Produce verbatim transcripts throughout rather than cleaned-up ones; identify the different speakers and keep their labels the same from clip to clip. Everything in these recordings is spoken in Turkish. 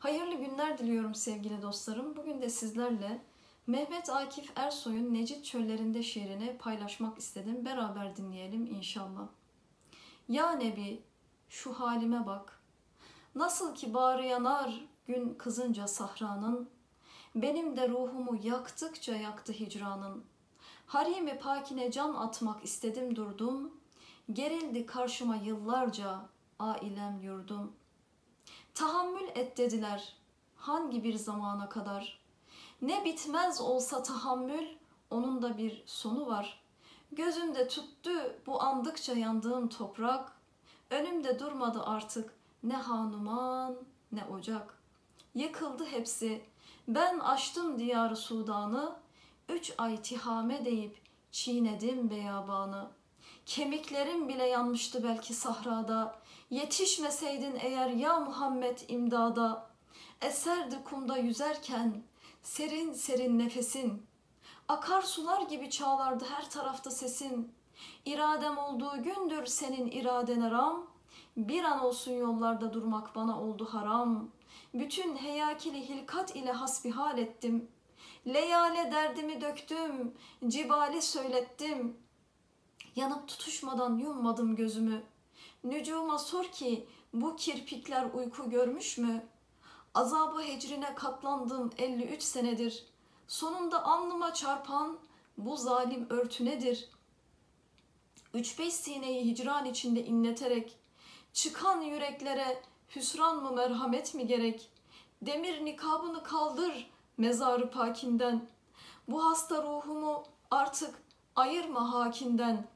Speaker 1: Hayırlı günler diliyorum sevgili dostlarım. Bugün de sizlerle Mehmet Akif Ersoy'un Necit Çöllerinde şiirini paylaşmak istedim. Beraber dinleyelim inşallah. Ya Nebi, şu halime bak. Nasıl ki bağrı yanar gün kızınca sahranın, benim de ruhumu yaktıkça yaktı hicranın. Harimi pakine can atmak istedim durdum, gerildi karşıma yıllarca ailem yurdum. Tahammül et dediler, hangi bir zamana kadar? Ne bitmez olsa tahammül, onun da bir sonu var. Gözümde tuttu bu andıkça yandığım toprak, önümde durmadı artık ne hanuman ne ocak. Yıkıldı hepsi, ben açtım diyarı Sudan'ı, üç ay tihame deyip çiğnedim beyabanı. Kemiklerim bile yanmıştı belki sahrada, yetişmeseydin eğer ya Muhammed imdada. Eserdi kumda yüzerken serin serin nefesin, akar sular gibi çağlardı her tarafta sesin. İradem olduğu gündür senin iraden ram, bir an olsun yollarda durmak bana oldu haram. Bütün heyakili hilkat ile hasbihal ettim, leyale derdimi döktüm, cibali söylettim. Yanıp tutuşmadan yummadım gözümü, nücuma sor ki bu kirpikler uyku görmüş mü? Azabı hecrine katlandım elli üç senedir, sonunda alnıma çarpan bu zalim örtü nedir? Üç beş sineyi hicran içinde inleterek, çıkan yüreklere hüsran mı merhamet mi gerek? Demir nikabını kaldır mezarı pakinden, bu hasta ruhumu artık ayırma hakinden.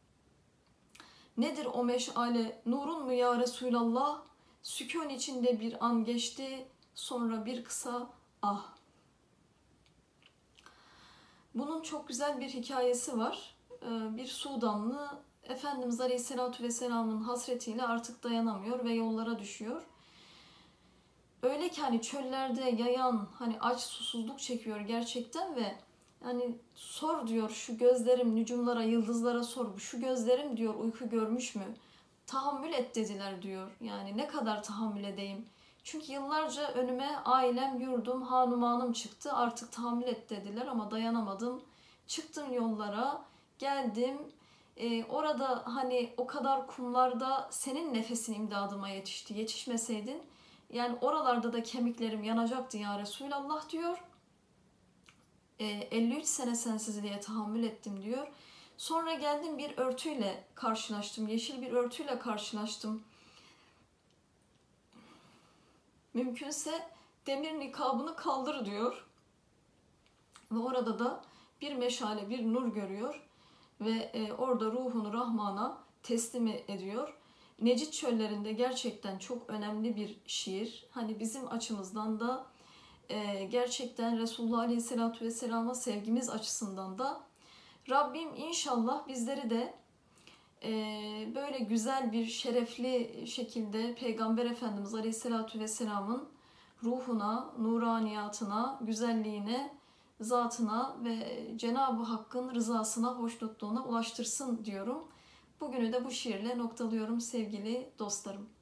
Speaker 1: Nedir o meşale, nurun mu ya Resulallah? Sükûn içinde bir an geçti, sonra bir kısa ah. Bunun çok güzel bir hikayesi var. Bir Sudanlı Efendimiz Aleyhisselatü Vesselam'ın hasretiyle artık dayanamıyor ve yollara düşüyor. Öyle ki hani çöllerde yayan, hani aç susuzluk çekiyor gerçekten ve yani sor diyor, şu gözlerim nücumlara, yıldızlara sor, şu gözlerim diyor uyku görmüş mü? Tahammül et dediler diyor. Yani ne kadar tahammül edeyim? Çünkü yıllarca önüme ailem, yurdum, hanumanım çıktı. Artık tahammül et dediler ama dayanamadım. Çıktım yollara, geldim. Ee, orada hani o kadar kumlarda senin nefesin imdadıma yetişti. Yetişmeseydin yani oralarda da kemiklerim yanacaktı ya Resulallah diyor. elli üç sene sensizliğe tahammül ettim diyor. Sonra geldim bir örtüyle karşılaştım. Yeşil bir örtüyle karşılaştım. Mümkünse demir nikabını kaldır diyor. Ve orada da bir meşale, bir nur görüyor. Ve orada ruhunu Rahman'a teslim ediyor. Necit Çöllerinde gerçekten çok önemli bir şiir. Hani bizim açımızdan da gerçekten Resulullah Aleyhisselatü Vesselam'a sevgimiz açısından da Rabbim inşallah bizleri de böyle güzel bir şerefli şekilde Peygamber Efendimiz Aleyhisselatü Vesselam'ın ruhuna, nuraniyatına, güzelliğine, zatına ve Cenab-ı Hakk'ın rızasına, hoşnutluğuna ulaştırsın diyorum. Bugünü de bu şiirle noktalıyorum sevgili dostlarım.